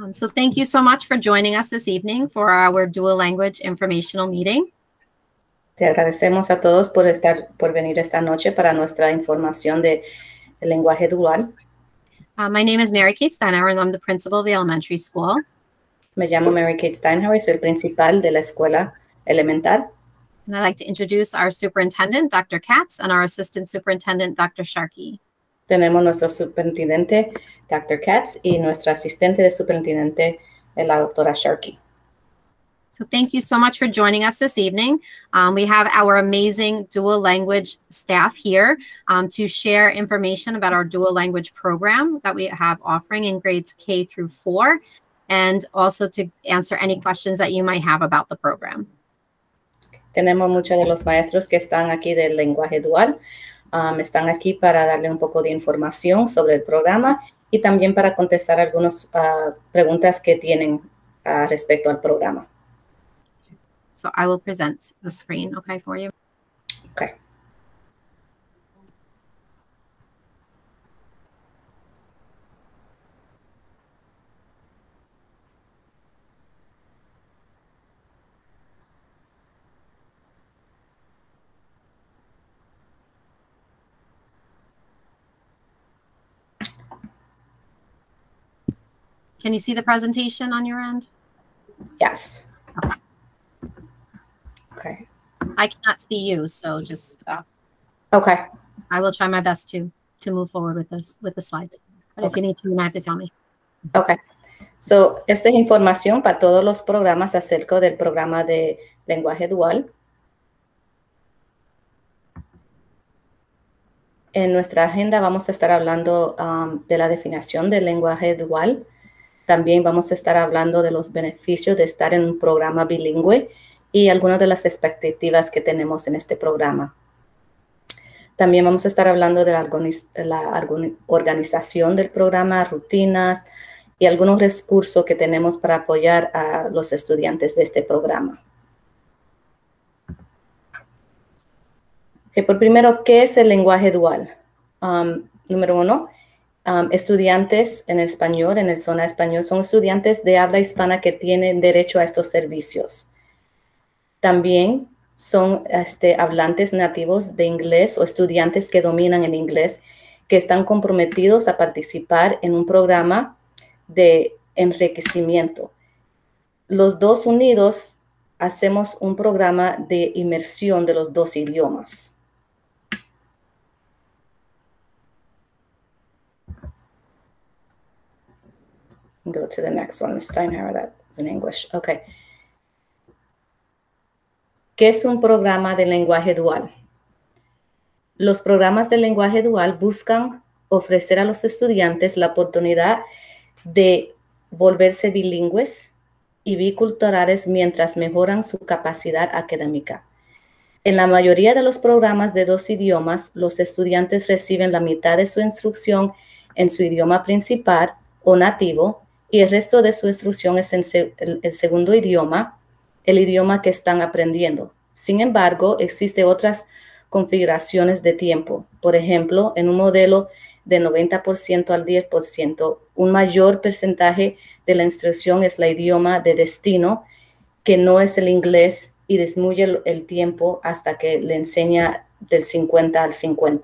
So thank you so much for joining us this evening for our dual language informational meeting. Te agradecemos a todos por venir esta noche para nuestra información de lenguaje dual. My name is Mary Kate Steinhauer, and I'm the principal of the elementary school. Me llamo Mary Kate Steinhauer y soy el principal de la escuela elemental. And I'd like to introduce our superintendent, Dr. Katz, and our assistant superintendent, Dr. Sharkey. Tenemos nuestro superintendente, Dr. Katz, y nuestra asistente de superintendente, la doctora Sharkey. So thank you so much for joining us this evening. We have our amazing dual language staff here to share information about our dual language program that we have offering in grades K through 4, and also to answer any questions that you might have about the program. Tenemos muchos de los maestros que están aquí del lenguaje dual. Están aquí para darle un poco de información sobre el programa y también para contestar algunas preguntas que tienen respecto al programa. So I will present the screen, okay, for you. Okay. Can you see the presentation on your end? Yes. Okay. I cannot see you, so just Okay. I will try my best to move forward with the slides. But if you need to, you might have to tell me. Okay. So, esta es información para todos los programas acerca del programa de lenguaje dual. En nuestra agenda vamos a estar hablando de la definición del lenguaje dual. También vamos a estar hablando de los beneficios de estar en un programa bilingüe y algunas de las expectativas que tenemos en este programa. También vamos a estar hablando de la organización del programa, rutinas y algunos recursos que tenemos para apoyar a los estudiantes de este programa. Por primero, ¿qué es el lenguaje dual? Número 1, estudiantes en el español, en el zona español, son estudiantes de habla hispana que tienen derecho a estos servicios. También son hablantes nativos de inglés o estudiantes que dominan el inglés que están comprometidos a participar en un programa de enriquecimiento. Los dos unidos hacemos un programa de inmersión de los dos idiomas. Go to the next one, Steinhauer, that is in English. Okay. ¿Qué es un programa de lenguaje dual? Los programas de lenguaje dual buscan ofrecer a los estudiantes la oportunidad de volverse bilingües y biculturales mientras mejoran su capacidad académica. En la mayoría de los programas de dos idiomas, los estudiantes reciben la mitad de su instrucción en su idioma principal o nativo y el resto de su instrucción es en el segundo idioma, el idioma que están aprendiendo. Sin embargo, existen otras configuraciones de tiempo. Por ejemplo, en un modelo de 90% al 10%, un mayor porcentaje de la instrucción es el idioma de destino, que no es el inglés, y disminuye el tiempo hasta que le enseña del 50 al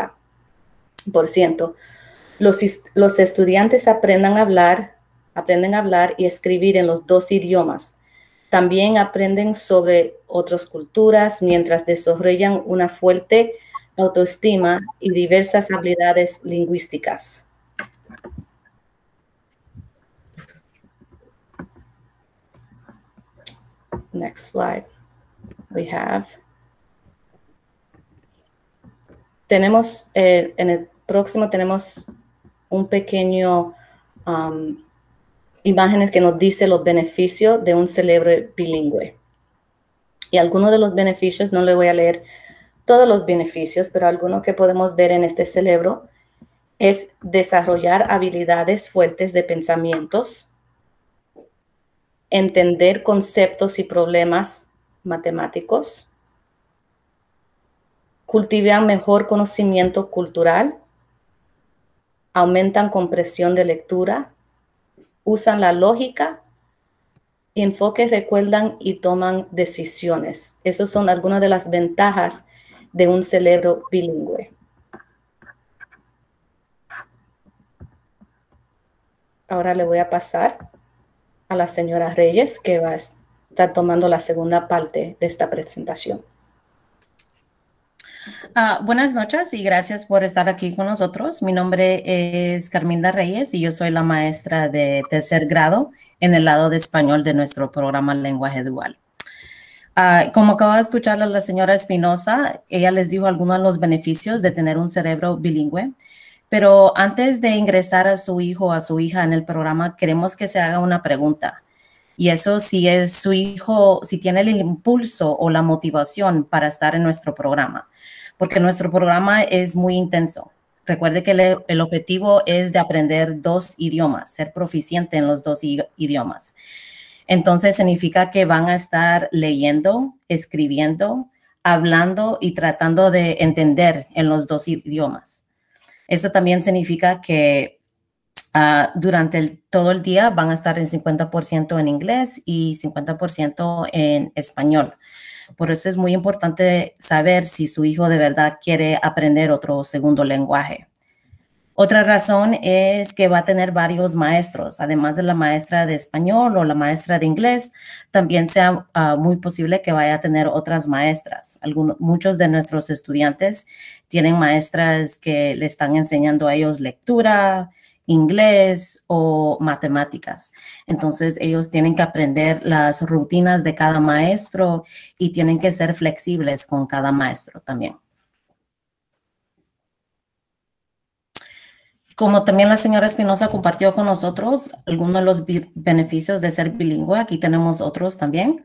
50%. Los estudiantes aprenden a hablar y escribir en los dos idiomas. También aprenden sobre otras culturas mientras desarrollan una fuerte autoestima y diversas habilidades lingüísticas. Next slide. Tenemos, en el próximo tenemos un pequeño imágenes que nos dice los beneficios de un cerebro bilingüe. Y algunos de los beneficios, no le voy a leer todos los beneficios, pero algunos que podemos ver en este cerebro es desarrollar habilidades fuertes de pensamientos, entender conceptos y problemas matemáticos, cultivar mejor conocimiento cultural, aumentan comprensión de lectura, usan la lógica, enfoque, recuerdan y toman decisiones. Esas son algunas de las ventajas de un cerebro bilingüe. Ahora le voy a pasar a la señora Reyes, que va a estar tomando la segunda parte de esta presentación. Buenas noches y gracias por estar aquí con nosotros. Mi nombre es Carminda Reyes y yo soy la maestra de tercer grado en el lado de español de nuestro programa Lenguaje Dual. Como acaba de escuchar a la señora Espinosa, ella les dijo algunos de los beneficios de tener un cerebro bilingüe, pero antes de ingresar a su hijo o a su hija en el programa, queremos que se haga una pregunta. Y eso si es su hijo, si tiene el impulso o la motivación para estar en nuestro programa, porque nuestro programa es muy intenso. Recuerde que el objetivo es de aprender 2 idiomas, ser proficiente en los 2 idiomas. Entonces significa que van a estar leyendo, escribiendo, hablando y tratando de entender en los 2 idiomas. Eso también significa que durante todo el día van a estar en 50% en inglés y 50% en español. Por eso es muy importante saber si su hijo de verdad quiere aprender otro segundo lenguaje. Otra razón es que va a tener varios maestros, además de la maestra de español o la maestra de inglés, también sea muy posible que vaya a tener otras maestras. Muchos de nuestros estudiantes tienen maestras que le están enseñando a ellos lectura, inglés o matemáticas. Entonces, ellos tienen que aprender las rutinas de cada maestro y tienen que ser flexibles con cada maestro también. Como también la señora Espinosa compartió con nosotros algunos de los beneficios de ser bilingüe, aquí tenemos otros también.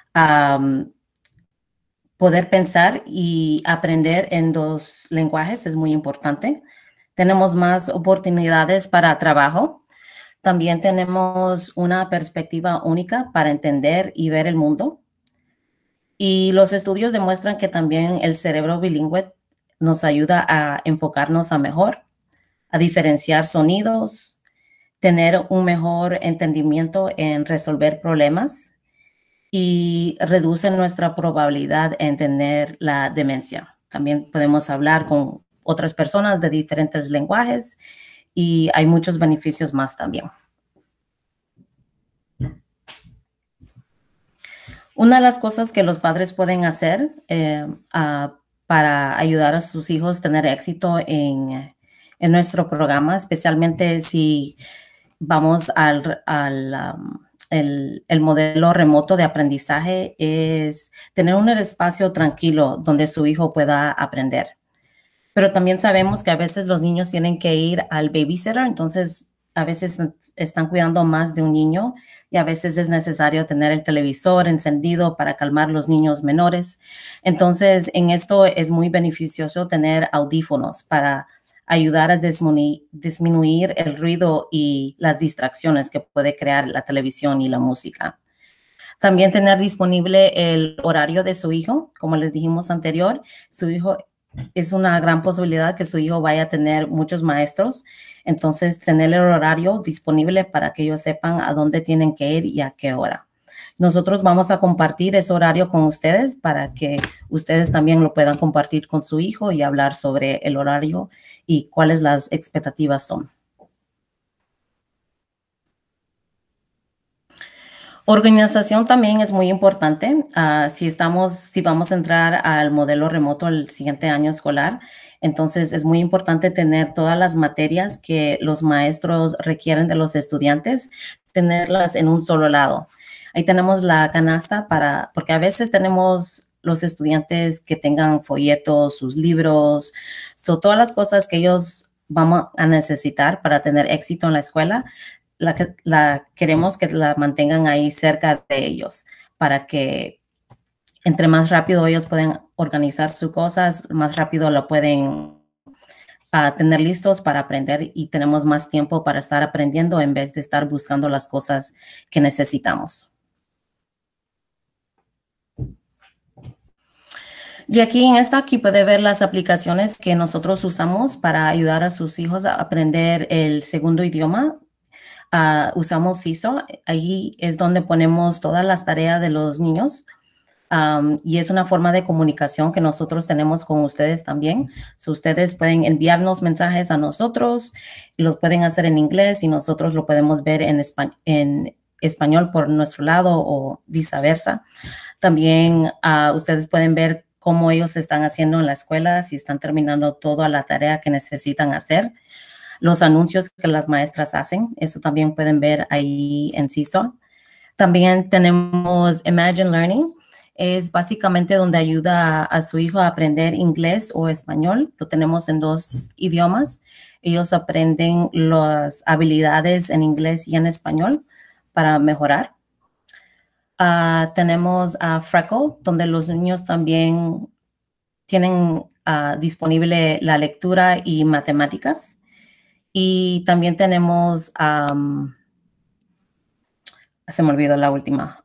Poder pensar y aprender en 2 lenguajes es muy importante. Tenemos más oportunidades para trabajo. También tenemos una perspectiva única para entender y ver el mundo. Y los estudios demuestran que también el cerebro bilingüe nos ayuda a enfocarnos a mejor, a diferenciar sonidos, tener un mejor entendimiento en resolver problemas y reduce nuestra probabilidad en tener la demencia. También podemos hablar con otras personas de diferentes lenguajes y hay muchos beneficios más también. Una de las cosas que los padres pueden hacer para ayudar a sus hijos a tener éxito en nuestro programa, especialmente si vamos el modelo remoto de aprendizaje, es tener un espacio tranquilo donde su hijo pueda aprender. Pero también sabemos que a veces los niños tienen que ir al babysitter, entonces a veces están cuidando más de un niño y a veces es necesario tener el televisor encendido para calmar los niños menores. Entonces, en esto es muy beneficioso tener audífonos para ayudar a disminuir el ruido y las distracciones que puede crear la televisión y la música. También tener disponible el horario de su hijo. Como les dijimos anterior, su hijo es una gran posibilidad que su hijo vaya a tener muchos maestros. Entonces, tener el horario disponible para que ellos sepan a dónde tienen que ir y a qué hora. Nosotros vamos a compartir ese horario con ustedes para que ustedes también lo puedan compartir con su hijo y hablar sobre el horario y cuáles las expectativas son. Organización también es muy importante. Si vamos a entrar al modelo remoto el siguiente año escolar, entonces es muy importante tener todas las materias que los maestros requieren de los estudiantes, tenerlas en un solo lado. Ahí tenemos la canasta porque a veces tenemos los estudiantes que tengan folletos, sus libros, todas las cosas que ellos van a necesitar para tener éxito en la escuela. Queremos que la mantengan ahí cerca de ellos para que entre más rápido ellos pueden organizar sus cosas, más rápido lo pueden tener listos para aprender y tenemos más tiempo para estar aprendiendo en vez de estar buscando las cosas que necesitamos. Y aquí puede ver las aplicaciones que nosotros usamos para ayudar a sus hijos a aprender el segundo idioma. Usamos CISO. Ahí es donde ponemos todas las tareas de los niños. Y es una forma de comunicación que nosotros tenemos con ustedes también. So, ustedes pueden enviarnos mensajes a nosotros, los pueden hacer en inglés y nosotros lo podemos ver en español por nuestro lado o viceversa. También ustedes pueden ver cómo ellos están haciendo en la escuela, si están terminando toda la tarea que necesitan hacer. Los anuncios que las maestras hacen, eso también pueden ver ahí en CISO. También tenemos Imagine Learning. Es básicamente donde ayuda a su hijo a aprender inglés o español. Lo tenemos en 2 idiomas. Ellos aprenden las habilidades en inglés y en español para mejorar. Tenemos Freckle, donde los niños también tienen disponible la lectura y matemáticas. Y también tenemos, se me olvidó la última.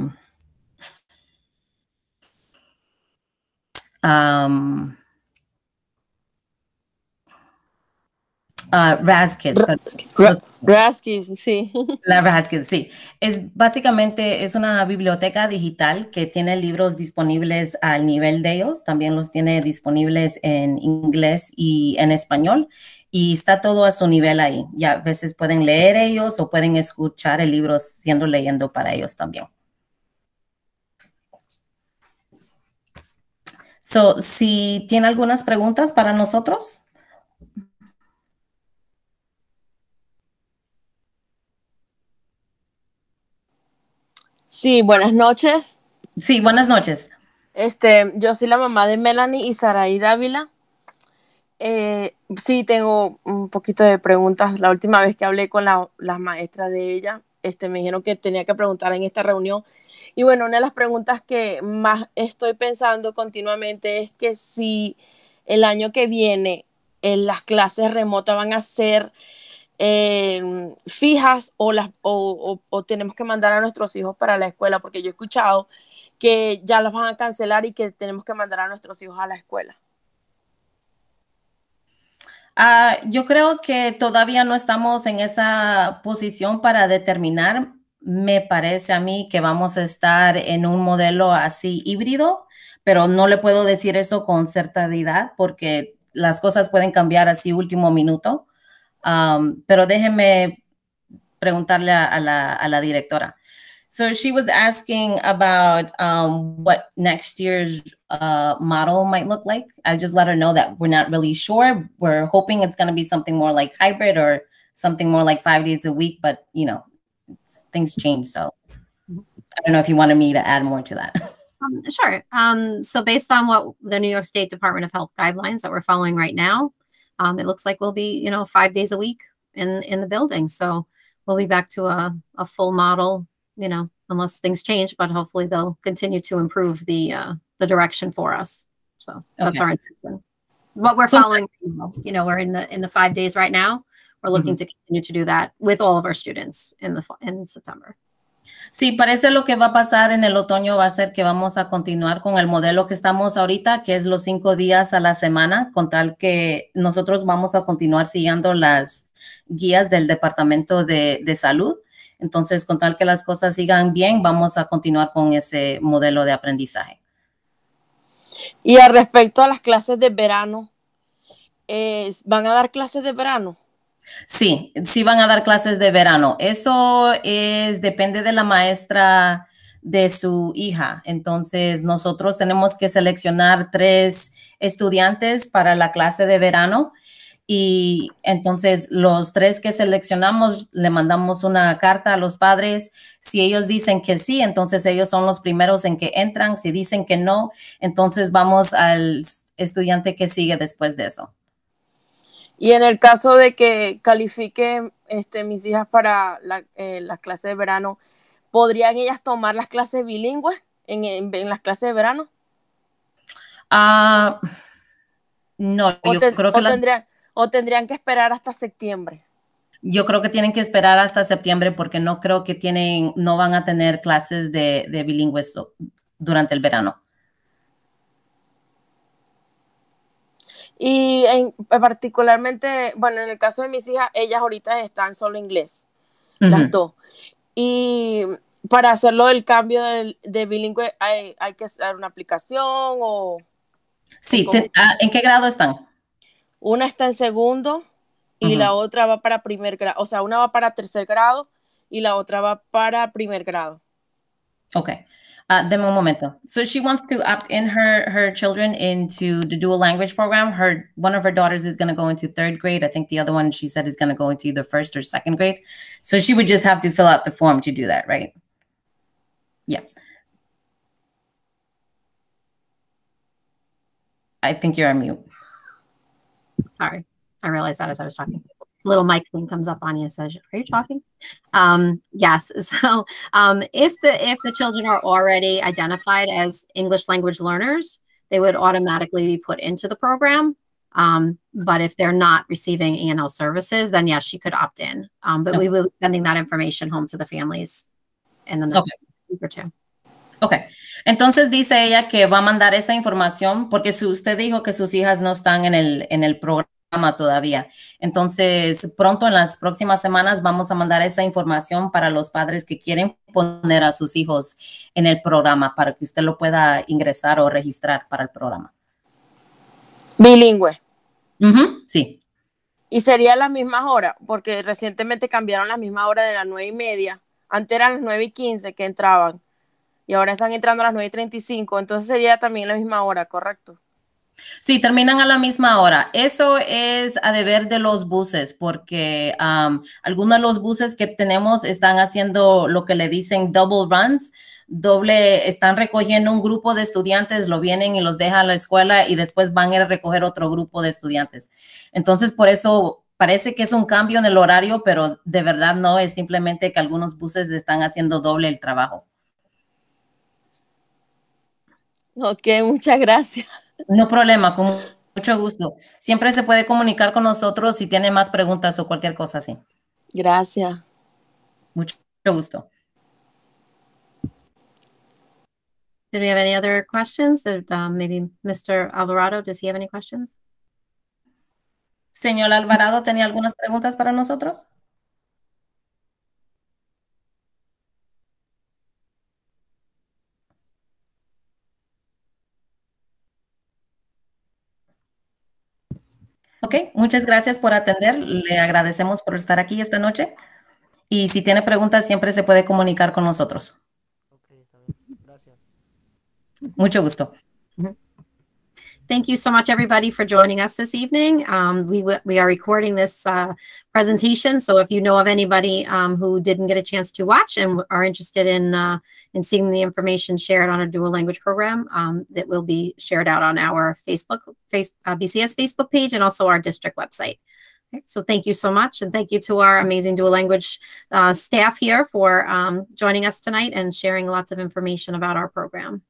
Raz Kids. Raz Kids, sí. La Raz Kids, sí. Básicamente es una biblioteca digital que tiene libros disponibles al nivel de ellos. También los tiene disponibles en inglés y en español. Y está todo a su nivel ahí. Ya a veces pueden leer ellos o pueden escuchar el libro siendo leyendo para ellos también. So, si tiene algunas preguntas para nosotros. Sí, buenas noches. Sí, buenas noches. Yo soy la mamá de Melanie y Saraí Dávila. Sí, tengo un poquito de preguntas. La última vez que hablé con las maestras de ella, me dijeron que tenía que preguntar en esta reunión. Y bueno, una de las preguntas que más estoy pensando continuamente es que si el año que viene las clases remotas van a ser fijas o tenemos que mandar a nuestros hijos para la escuela, porque yo he escuchado que ya las van a cancelar y que tenemos que mandar a nuestros hijos a la escuela. Yo creo que todavía no estamos en esa posición para determinar. Me parece a mí que vamos a estar en un modelo así híbrido, pero no le puedo decir eso con certidumbre porque las cosas pueden cambiar así último minuto. Pero déjeme preguntarle a la directora. So she was asking about what next year's model might look like. I just let her know that we're not really sure. We're hoping it's going to be something more like hybrid or something more like 5 days a week, but you know, things change. So I don't know if you wanted me to add more to that. Sure. So based on what the New York State Department of Health guidelines that we're following right now, it looks like we'll be, 5 days a week in the building. So we'll be back to a full model, unless things change, but hopefully they'll continue to improve the direction for us. So that's our intention. What we're following, we're in the 5 days right now. We're looking to continue to do that with all of our students in September. Sí, parece lo que va a pasar en el otoño va a ser que vamos a continuar con el modelo que estamos ahorita, que es los 5 días a la semana, con tal que nosotros vamos a continuar siguiendo las guías del Departamento de Salud. Entonces, con tal que las cosas sigan bien, vamos a continuar con ese modelo de aprendizaje. Y al respecto a las clases de verano, ¿van a dar clases de verano? Sí, sí van a dar clases de verano. Eso depende de la maestra de su hija. Entonces, nosotros tenemos que seleccionar 3 estudiantes para la clase de verano. Y entonces los 3 que seleccionamos le mandamos una carta a los padres. Si ellos dicen que sí, entonces ellos son los primeros en que entran. Si dicen que no, entonces vamos al estudiante que sigue después de eso. Y en el caso de que califiquen mis hijas para la clase de verano, ¿podrían ellas tomar las clases bilingües en las clases de verano? No, yo creo que tendrían que esperar hasta septiembre. Yo creo que tienen que esperar hasta septiembre porque no creo que no van a tener clases de bilingües durante el verano. Y particularmente, bueno, en el caso de mis hijas, ellas ahorita están solo inglés. las dos. Y para hacerlo del cambio de bilingüe, ¿hay que hacer una aplicación o...? Sí, ¿en qué grado están? Una está en segundo y la otra va para primer grado. O sea, una va para tercer grado y la otra va para primer grado. Okay. Deme un momento. So she wants to opt in her children into the dual language program. One of her daughters is going to go into 3rd grade. I think the other one she said is going to go into either 1st or 2nd grade. So she would just have to fill out the form to do that, right? Yeah. I think you're on mute. Sorry. I realized that as I was talking. Little mic thing comes up on you and says, "Are you talking?" Yes. So if the children are already identified as English language learners, they would automatically be put into the program. But if they're not receiving ENL services, then yes, she could opt in. But we will be sending that information home to the families in the next week or two. Okay. Entonces dice ella que va a mandar esa información porque usted dijo que sus hijas no están en el programa todavía. Entonces, pronto en las próximas semanas vamos a mandar esa información para los padres que quieren poner a sus hijos en el programa para que usted lo pueda ingresar o registrar para el programa. Bilingüe. Sí. Y sería las mismas horas, porque recientemente cambiaron las mismas horas de las 9:30. Antes eran las 9:15 que entraban. Y ahora están entrando a las 9:35, entonces sería también la misma hora, ¿correcto? Sí, terminan a la misma hora. Eso es a deber de los buses, porque algunos de los buses que tenemos están haciendo lo que le dicen double runs, están recogiendo un grupo de estudiantes, lo vienen y los dejan a la escuela y después van a ir a recoger otro grupo de estudiantes. Entonces, por eso parece que es un cambio en el horario, pero de verdad no, es simplemente que algunos buses están haciendo doble el trabajo. Ok, muchas gracias. No problema, con mucho gusto. Siempre se puede comunicar con nosotros si tiene más preguntas o cualquier cosa así. Gracias. Mucho gusto. Did we have any other questions? Maybe Mr. Alvarado, does he have any questions? Señor Alvarado, ¿tenía algunas preguntas para nosotros? Ok, muchas gracias por atender. Le agradecemos por estar aquí esta noche. Y si tiene preguntas, siempre se puede comunicar con nosotros. Ok, está bien. Gracias. Mucho gusto. Thank you so much, everybody, for joining us this evening. We are recording this presentation, so if you know of anybody who didn't get a chance to watch and are interested in seeing the information shared on a dual language program, that will be shared out on our BCS Facebook page and also our district website. Okay, so thank you so much, and thank you to our amazing dual language staff here for joining us tonight and sharing lots of information about our program.